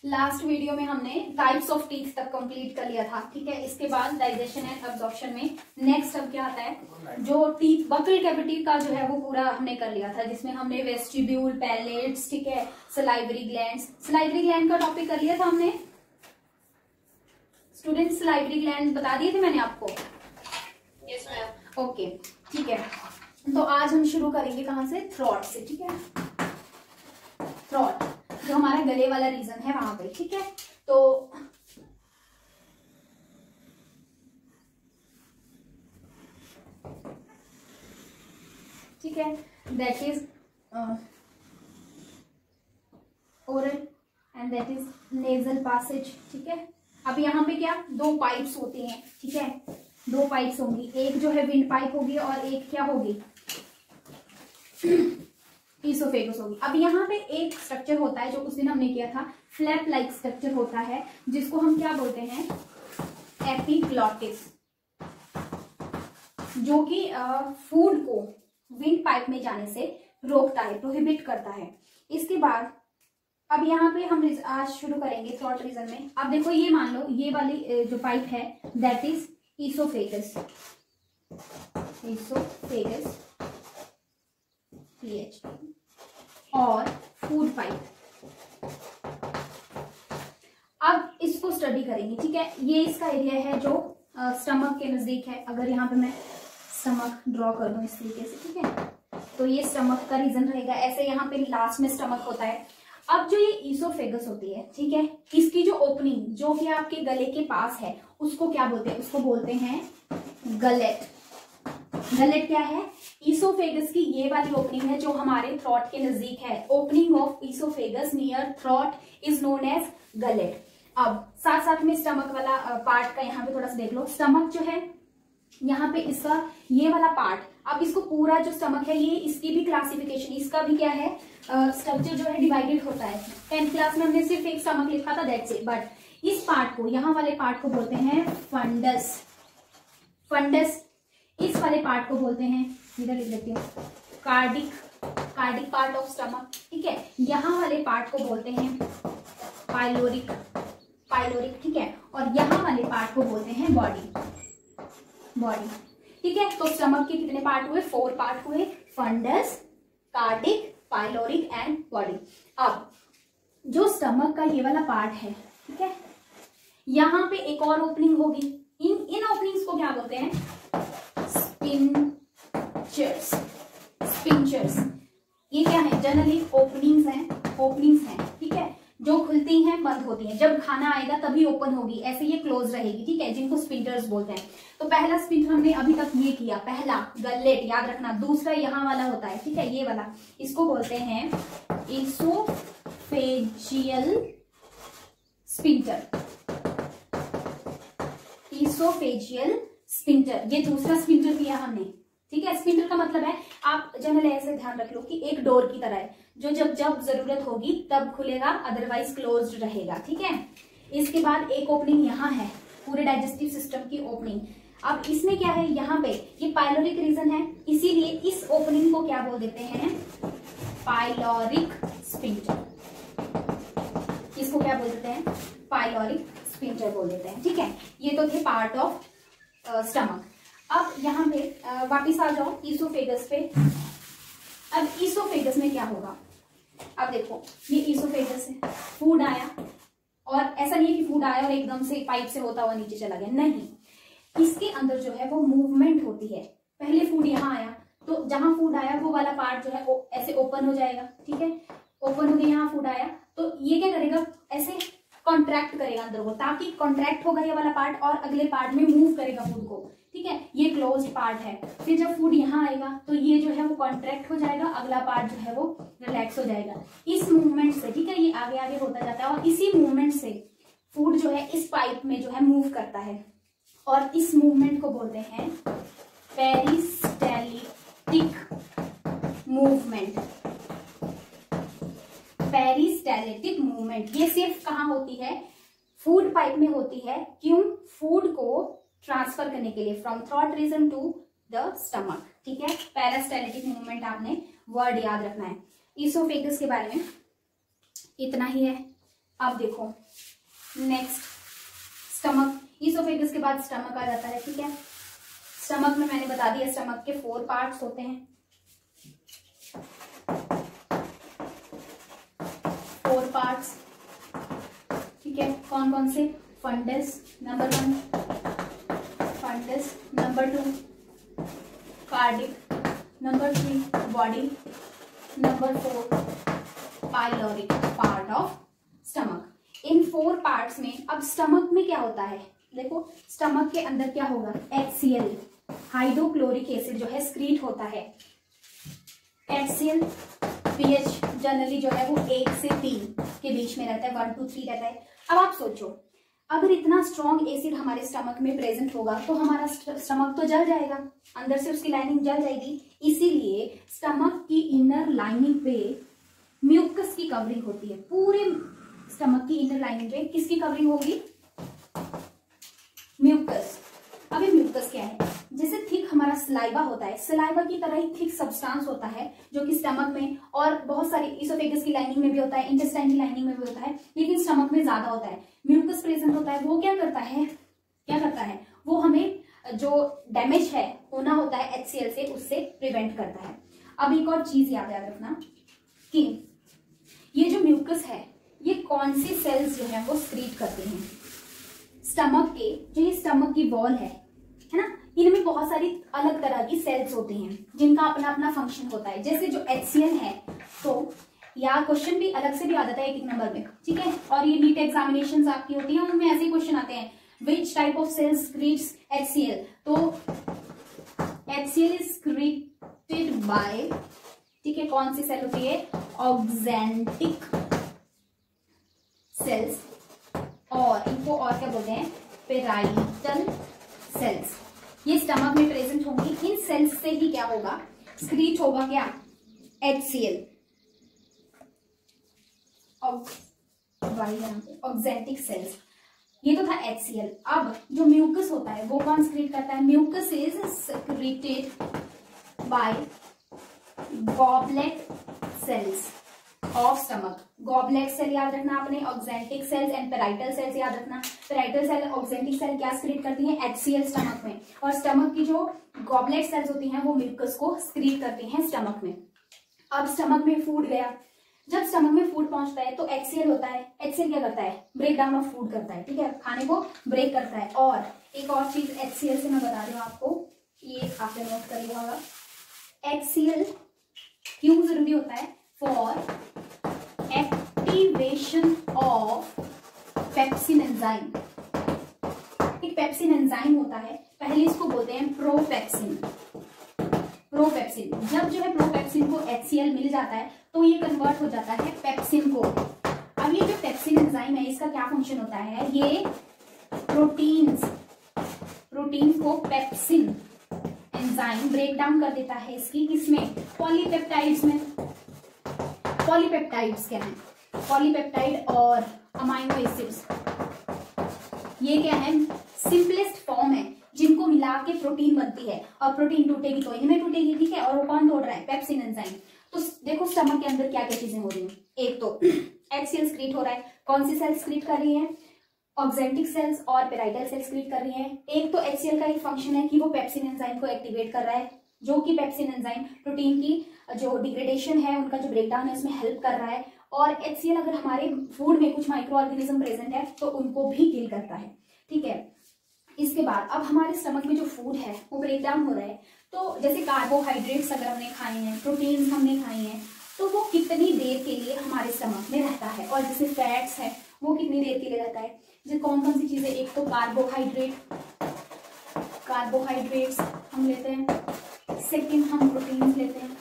Last video में हमने types of teeth तक कंप्लीट कर लिया था, ठीक है। इसके बाद डाइजेशन एंड अब्जॉर्प्शन में नेक्स्ट अब क्या आता है, जो टीथ बकल कैविटी का जो है वो पूरा हमने कर लिया था, जिसमें हमने वेस्टिब्यूल, पैलेट्स, ठीक है, सलाइवरी ग्लैंड्स, सलाइवरी ग्लैंड का टॉपिक कर लिया था हमने स्टूडेंट्स। सलाइवरी ग्लैंड बता दिए थे मैंने आपको। Yes ma'am. ओके, ठीक है। तो आज हम शुरू करेंगे कहां से, थ्रोट से, ठीक है। थ्रोट जो हमारा गले वाला रीजन है वहां पे, ठीक है। तो ठीक है, that is oral and that is nasal passage, ठीक है। अब यहाँ पे क्या, दो पाइप्स होती हैं, ठीक है, दो पाइप्स होंगी, एक जो है विंड पाइप होगी और एक क्या होगी, ईसोफेगस होगी। अब यहाँ पे एक स्ट्रक्चर होता है जो उस दिन हमने किया था, फ्लैप लाइक स्ट्रक्चर होता है, जिसको हम क्या बोलते हैं, एपिग्लॉटिस, जो कि फूड को विंड पाइप में जाने से रोकता है, प्रोहिबिट करता है। इसके बाद अब यहाँ पे हम आज शुरू करेंगे थ्रोट रीजन में। अब देखो, ये मान लो ये वाली जो पाइप है that is oesophagus, oesophagus PH और फूड पाइप। अब इसको स्टडी करेंगे, ठीक है। ये इसका एरिया है जो स्टमक के नजदीक है। अगर यहाँ पे मैं स्टमक ड्रॉ कर दूं इस तरीके से, ठीक है, तो ये स्टमक का रीजन रहेगा। ऐसे यहाँ पे लास्ट में स्टमक होता है। अब जो ये ईसोफेगस होती है, ठीक है, इसकी जो ओपनिंग जो कि आपके गले के पास है उसको क्या बोलते हैं, उसको बोलते हैं गलेट। गलेट क्या है, ईसोफेगस की ये वाली ओपनिंग है जो हमारे थ्रोट के नजदीक है। Opening of oesophagus near throat is known as gullet. अब साथ साथ में स्टमक वाला पार्ट का यहाँ पे थोड़ा सा देख लो। स्टमक जो है यहाँ पे इसका ये वाला पार्ट, अब इसको पूरा जो स्टमक है ये, इसकी भी क्लासिफिकेशन, इसका भी क्या है, स्ट्रक्चर जो है डिवाइडेड होता है। 10th क्लास में हमने सिर्फ एक स्टमक लिखा था, दैट्स इट। बट इस पार्ट को, यहाँ वाले पार्ट को बोलते हैं फंडस। फंडस इस वाले पार्ट को बोलते हैं, इधर लिख देती हूँ, cardiac, cardiac part of stomach, ठीक है। यहाँ वाले पार्ट को बोलते हैं पाइलोरिक, पाइलोरिक, ठीक है। और यहाँ वाले पार्ट को बोलते हैं बॉडी, बॉडी, ठीक है। तो स्टमक के कितने पार्ट हुए, 4 पार्ट हुए, fundus, cardiac, pyloric and body. अब जो स्टमक का ये वाला पार्ट है, ठीक है, यहाँ पे एक और ओपनिंग होगी। इन ओपनिंग्स को क्या बोलते हैं, स्पिंचर्स, स्पिंचर्स। ये क्या है, जनरली ओपनिंग्स हैं, ओपनिंग्स हैं, ठीक है, जो खुलती हैं बंद होती हैं। जब खाना आएगा तभी ओपन होगी, ऐसे ये क्लोज रहेगी, ठीक है, जिनको स्पिंटर्स बोलते हैं। तो पहला स्पिंटर हमने अभी तक ये किया, पहला गलेट, याद रखना। दूसरा यहाँ वाला होता है, ठीक है, ये वाला, इसको बोलते हैं ईसोफेजियल स्पिंटर, ईसोफेजियल स्पिंटर। ये दूसरा स्पिंटर किया हमने, ठीक है। स्पिंटर का मतलब है, आप जनरल ऐसे ध्यान रख लो कि एक डोर की तरह है, जो जब जब जरूरत होगी तब खुलेगा, अदरवाइज क्लोज्ड रहेगा, ठीक है। इसके बाद एक ओपनिंग यहाँ है, पूरे डाइजेस्टिव सिस्टम की ओपनिंग। अब इसमें क्या है, यहाँ पे ये पाइलोरिक रीजन है, इसीलिए इस ओपनिंग को क्या बोल देते हैं, पाइलोरिक स्पिंटर। इसको क्या बोल देते हैं, पाइलोरिक स्पिंटर बोल देते हैं, ठीक है। ये तो थे पार्ट ऑफ स्टमक। अब यहाँ पे वापिस आ जाओ ईसोफेगस पे। अब ईसोफेगस में क्या होगा, अब देखो, ये ईसोफेगस है, फूड आया, और ऐसा नहीं है कि फूड आया और एकदम से पाइप से होता हुआ नीचे चला गया, नहीं, इसके अंदर जो है वो मूवमेंट होती है। पहले फूड यहाँ आया, तो जहां फूड आया वो वाला पार्ट जो है वो ऐसे ओपन हो जाएगा, ठीक है, ओपन हो गया, यहाँ फूड आया, तो ये क्या करेगा, ऐसे कॉन्ट्रैक्ट करेगा अंदर को, ताकि कॉन्ट्रैक्ट होगा ये वाला पार्ट और अगले पार्ट में मूव करेगा फूड को, ठीक है। ये क्लोज्ड पार्ट है। फिर जब फूड यहाँ आएगा तो ये जो है वो कॉन्ट्रैक्ट हो जाएगा, अगला पार्ट जो है वो रिलैक्स हो जाएगा। इस मूवमेंट से, ठीक है, ये आगे आगे होता जाता है, और इसी मूवमेंट से फूड जो है इस पाइप में जो है मूव करता है, और इस मूवमेंट को बोलते हैं पेरिस्टैलिटिक मूवमेंट। पेरिस्टैलिटिक मूवमेंट ये सिर्फ कहाँ होती है, फूड पाइप में होती है। क्यों, फूड को ट्रांसफर करने के लिए, from throat region to the stomach, ठीक है। पेरिस्टैलिटिक मूवमेंट आपने वर्ड याद रखना है। ईसोफेगस के बारे में इतना ही है। अब देखो नेक्स्ट स्टमक, ईसोफेगस के बाद स्टमक आ जाता है, ठीक है। स्टमक में मैंने बता दिया स्टमक के 4 पार्ट्स होते हैं, 4 पार्ट्स, ठीक है। कौन कौन से? Fundus number 1, fundus number 2, cardiac number 3, body number 4, pyloric part of stomach. इन 4 पार्ट्स में अब स्टमक में क्या होता है, देखो स्टमक के अंदर क्या होगा, HCl हाइड्रोक्लोरिक एसिड जो है स्क्रीट होता है। HCl pH जनरली जो है वो 1 से 3 के बीच में रहता है, 1 to 3 रहता है। अब आप सोचो अगर इतना स्ट्रॉन्ग एसिड हमारे स्टमक में प्रेजेंट होगा तो हमारा स्टमक तो जल जाएगा, अंदर से उसकी लाइनिंग जल जाएगी। इसीलिए स्टमक की इनर लाइनिंग पे म्यूकस की कवरिंग होती है। पूरे स्टमक की इनर लाइनिंग पे किसकी कवरिंग होगी? म्यूकस। अब ये म्यूकस क्या है? जैसे थिक हमारा सलाइवा होता है, सलाइवा की तरह ही थिक सब्सटेंस होता है जो कि स्टमक में और बहुत सारी ईसोफेगस की लाइनिंग में भी होता है, इंटेस्टाइन की लाइनिंग में भी होता है, लेकिन स्टमक में ज्यादा होता है। म्यूकस प्रेजेंट होता है, वो क्या करता है, वो हमें जो डैमेज है होना होता है HCl से, उससे प्रिवेंट करता है। अब एक और चीज याद रखना कि ये जो म्यूकस है ये कौन सी सेल्स जो है वो स्क्रीट करते हैं? स्टमक के, जो ये स्टमक की वॉल है ना, इनमें बहुत सारी अलग तरह की सेल्स होती हैं जिनका अपना अपना फंक्शन होता है। जैसे जो HCl है, तो या क्वेश्चन भी अलग से भी आ जाता है 1 नंबर में, ठीक है। और ये नीट एग्जामिनेशंस आपकी होती हैं, उनमें ऐसे ही क्वेश्चन आते हैं, which type of cell secretes HCl। तो HCl इज स्क्रीटेड बाय, ठीक है, कौन सी सेल होती है? ऑक्जेंटिक सेल्स, और इनको और क्या बोलते हैं? Parietal cells. ये स्टमक में प्रेजेंट होंगी। इन सेल्स से ही क्या होगा? स्क्रीट होगा क्या? HCl, oxyntic cells. ये तो था HCl। अब जो म्यूकस होता है वो कौन स्क्रीट करता है? Mucus is secreted by goblet cells of stomach. Goblet cell याद रखना आपने, oxyntic cells and parietal cells याद रखना। पेराइटल सेल, ऑक्जेंटिक सेल क्या स्क्रीट करती हैं? HCl स्टमक में। और स्टमक की जो गॉबलेट सेल्स होती हैं वो म्यूकस को स्क्रीट करती हैं स्टमक में। अब स्टमक में फूड गया, जब स्टमक में फूड पहुंचता है तो HCl होता है। HCl क्या करता है? ब्रेक डाउन ऑफ फूड करता है, ठीक है, खाने को ब्रेक करता है। और एक और चीज HCl से मैं बता रही हूँ आपको, ये आपने नोट कर लिया होगा। HCl क्यों जरूरी होता है? For activation of pepsin enzyme. एक पेप्सिन एंजाइम होता है, पहले इसको बोलते हैं प्रोपेप्सिन। प्रोपेप्सिन, जब जो है प्रोपेप्सिन को HCl मिल जाता है तो ये कन्वर्ट हो जाता है पेप्सिन को। अब ये जो पेप्सिन एंजाइम है इसका क्या फंक्शन होता है? ये प्रोटीन्स को पेप्सिन एंजाइम ब्रेक डाउन कर देता है इसकी, किसमें? पॉलीपेप्टाइड्स में। पॉलीपेप्टाइड्स क्या है? पॉलीपेप्टाइड और अमाइनो एसिड्स, ये क्या है? सिंपलेस्ट फॉर्म है जिनको मिला के प्रोटीन बनती है, और प्रोटीन टूटेगी तो इनमें टूटेगी, ठीक है। और वो कौन तोड़ रहा है? Pepsin enzyme. तो देखो स्टमक के अंदर क्या क्या चीजें हो रही हैं। एक तो HCl स्क्रीट हो रहा है, कौन सी सेल्स स्क्रीट कर रही है? ऑक्जेंटिक सेल्स और पेराइटल सेल्स स्क्रीट कर रही है। एक तो HCl का ही फंक्शन है कि वो पेप्सिन एंजाइम को एक्टिवेट कर रहा है, जो कि पेप्सिन एंजाइम प्रोटीन की जो डिग्रेडेशन है, उनका जो ब्रेकडाउन है, उसमें हेल्प कर रहा है। और HCl अगर हमारे फूड में कुछ माइक्रो ऑर्गेनिज्म प्रेजेंट है तो उनको भी किल करता है, ठीक है। इसके बाद अब हमारे स्टमक में जो फूड है वो ब्रेक डाउन हो रहा है, तो जैसे कार्बोहाइड्रेट्स अगर हमने खाए हैं, प्रोटीन्स हमने खाए हैं, तो वो कितनी देर के लिए हमारे स्टमक में रहता है। और जैसे फैट्स है वो कितनी देर के लिए रहता है? जैसे कौन कौन सी चीजें? एक तो कार्बोहाइड्रेट्स हम लेते हैं, सेकंड हम प्रोटीन्स लेते हैं,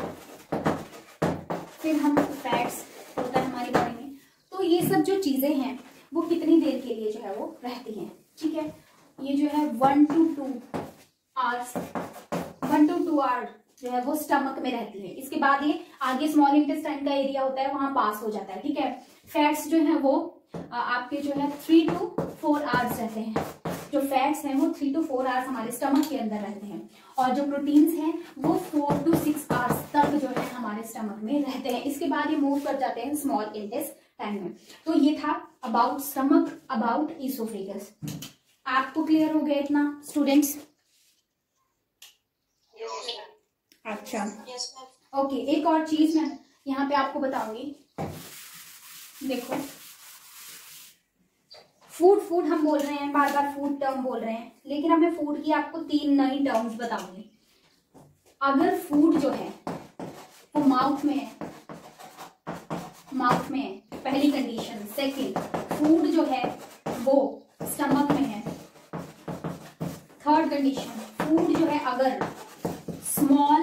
फिर हम फैट्स होता है हमारी बॉडी में। तो ये सब जो चीजें हैं वो कितनी देर के लिए जो है वो रहती हैं, ठीक है। ये जो है 1 to 2 आवर्स जो है वो स्टमक में रहती है। इसके बाद ये आगे स्मॉल इंटेस्टाइन का एरिया होता है, वहां पास हो जाता है, ठीक है। फैट्स जो है वो आपके जो है 3 to 4 आवर्स रहते हैं। जो फैट्स हैं वो 3 to 4 आवर्स हमारे स्टमक के अंदर रहते हैं, और जो प्रोटीन्स हैं वो 4 to 6 आवर्स तक जो है हमारे स्टमक में रहते हैं। इसके बाद ये मूव कर जाते हैं स्मॉल इंटेस्टाइन टाइम में। तो ये था अबाउट स्टमक, अबाउट ईसोफेगस। आपको क्लियर हो गया इतना स्टूडेंट्स? अच्छा ओके, एक और चीज मैं यहाँ पे आपको बताऊंगी। देखो फूड हम बोल रहे हैं, बार बार फूड टर्म बोल रहे हैं, लेकिन अब मैं फूड की आपको 3 नई टर्म्स बताऊंगी। अगर फूड जो है वो माउथ में है, पहली कंडीशन। सेकंड, फूड जो है वो स्टमक में है। थर्ड कंडीशन, फूड जो है अगर स्मॉल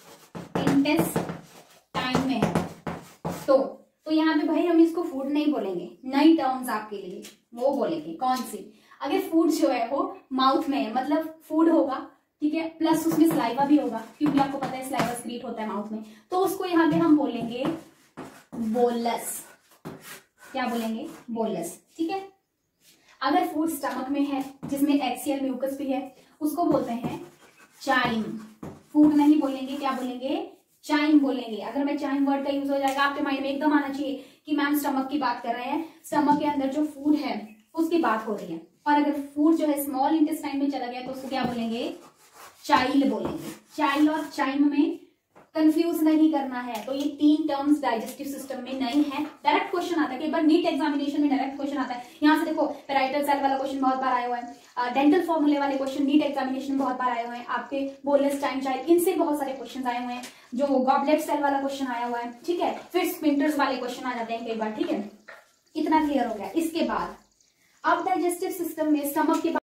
इंटेस्टाइन में है तो यहाँ पे भाई हम इसको फूड नहीं बोलेंगे, नई टर्म्स आपके लिए वो बोलेंगे। कौन सी? अगर फूड जो है वो माउथ में है, मतलब फूड होगा, ठीक है, प्लस उसमें स्लाइवा भी होगा, क्योंकि आपको पता है स्लाइवा सीक्रेट होता है माउथ में, तो उसको यहाँ पे हम बोलेंगे बोलस। क्या बोलेंगे? बोलस, ठीक है। अगर फूड स्टमक में है जिसमें एक्सियल म्यूकस भी है, उसको बोलते हैं चाइम। फूड नहीं बोलेंगे, क्या बोलेंगे? चाइम बोलेंगे। अगर मैं चाइम वर्ड का यूज हो जाएगा आपके माइंड में एकदम आना चाहिए कि मैम स्टमक की बात कर रहे हैं, स्टमक के अंदर जो फूड है उसकी बात हो रही है। और अगर फूड जो है स्मॉल इंटेस्टाइन में चला गया तो उसको क्या बोलेंगे? चाइल्ड बोलेंगे। चाइल्ड और चाइम में कंफ्यूज नहीं करना है। तो ये 3 टर्म्स डाइजेस्टिव सिस्टम में नहीं है। डायरेक्ट क्वेश्चन आता है, कई बार नीट एग्जामिनेशन में डायरेक्ट क्वेश्चन आता है। यहाँ से देखो पैराइटल सेल वाला क्वेश्चन बहुत बार आया हुआ है, डेंटल फॉर्मूले वाले क्वेश्चन नीट एग्जामिनेशन में बहुत बार आए हुए हैं, आपके बोनलेस टाइम चाइल्ड, इनसे बहुत सारे क्वेश्चन आए हुए हैं। जो गॉबलेट सेल वाला क्वेश्चन आया हुआ है, ठीक है, फिर स्पिंटर्स वाले क्वेश्चन आ जाते हैं कई बार, ठीक है। इतना क्लियर हो गया। इसके बाद अब डाइजेस्टिव सिस्टम में स्टमक के